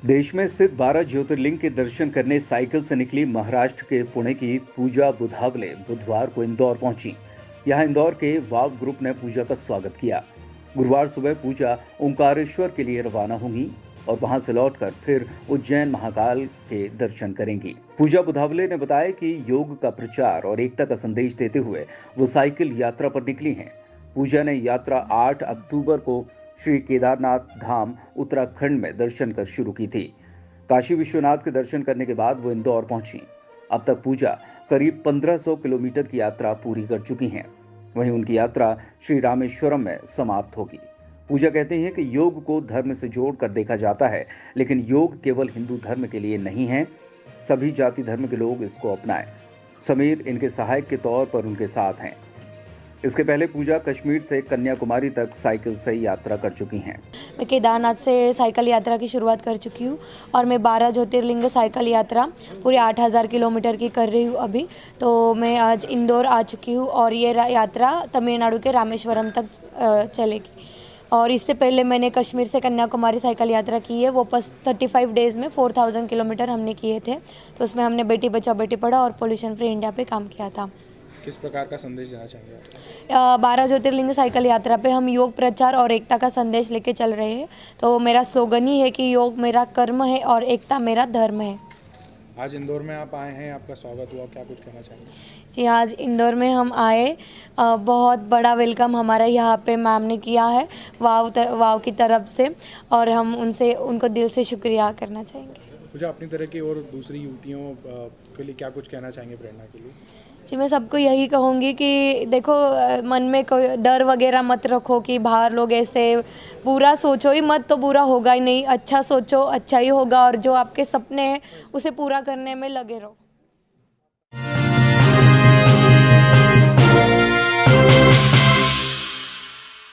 देश में स्थित 12 ज्योतिर्लिंग के दर्शन करने साइकिल से निकली महाराष्ट्र के पुणे की पूजा बुधावले बुधवार को इंदौर पहुंची। यहां इंदौर के वाव ग्रुप ने पूजा का स्वागत किया। गुरुवार सुबह पूजा ओंकारेश्वर के लिए रवाना होंगी और वहां से लौटकर फिर उज्जैन महाकाल के दर्शन करेंगी। पूजा बुधावले ने बताया कि योग का प्रचार और एकता का संदेश देते हुए वो साइकिल यात्रा पर निकली हैं। पूजा ने यात्रा 8 अक्टूबर को श्री केदारनाथ धाम उत्तराखंड में दर्शन कर शुरू की थी। काशी विश्वनाथ के दर्शन करने के बाद वो इंदौर पहुंची। अब तक पूजा करीब 1500 किलोमीटर की यात्रा पूरी कर चुकी हैं। वहीं उनकी यात्रा श्री रामेश्वरम में समाप्त होगी। पूजा कहते हैं कि योग को धर्म से जोड़कर देखा जाता है, लेकिन योग केवल हिंदू धर्म के लिए नहीं है। सभी जाति धर्म के लोग इसको अपनाएं। समीर इनके सहायक के तौर पर उनके साथ हैं। इसके पहले पूजा कश्मीर से कन्याकुमारी तक साइकिल से यात्रा कर चुकी हैं। मैं केदारनाथ से साइकिल यात्रा की शुरुआत कर चुकी हूँ और मैं 12 ज्योतिर्लिंग साइकिल यात्रा पूरे 8000 किलोमीटर की कर रही हूँ अभी। तो मैं आज इंदौर आ चुकी हूँ और ये यात्रा तमिलनाडु के रामेश्वरम तक चलेगी। और इससे पहले मैंने कश्मीर से कन्याकुमारी साइकिल यात्रा की है। वो 35 डेज़ में 4000 किलोमीटर हमने किए थे। तो उसमें हमने बेटी बचाओ बेटी पढ़ाओ और पोल्यूशन फ्री इंडिया पे काम किया था। किस प्रकार का संदेश देना चाहेंगे? 12 ज्योतिर्लिंग साइकिल यात्रा पे हम योग प्रचार और एकता का संदेश लेके चल रहे हैं। तो मेरा स्लोगन ही है कि योग मेरा कर्म है और एकता मेरा धर्म है। आज इंदौर में आप आए हैं, आपका स्वागत हुआ, क्या कुछ कहना चाहेंगे? जी, आज इंदौर में हम आए, बहुत बड़ा वेलकम हमारा यहाँ पे मैम ने किया है वाव की तरफ से, और हम उनको दिल से शुक्रिया करना चाहेंगे। मुझे अपनी तरह की और दूसरी युवतियों के लिए क्या कुछ कहना चाहेंगे प्रेरणा के लिए? जी, मैं सबको यही कहूँगी कि देखो, मन में कोई डर वगैरह मत रखो कि बाहर लोग ऐसे बुरा सोचो ही मत, तो बुरा होगा ही नहीं। अच्छा सोचो, अच्छा ही होगा, और जो आपके सपने हैं उसे पूरा करने में लगे रहो।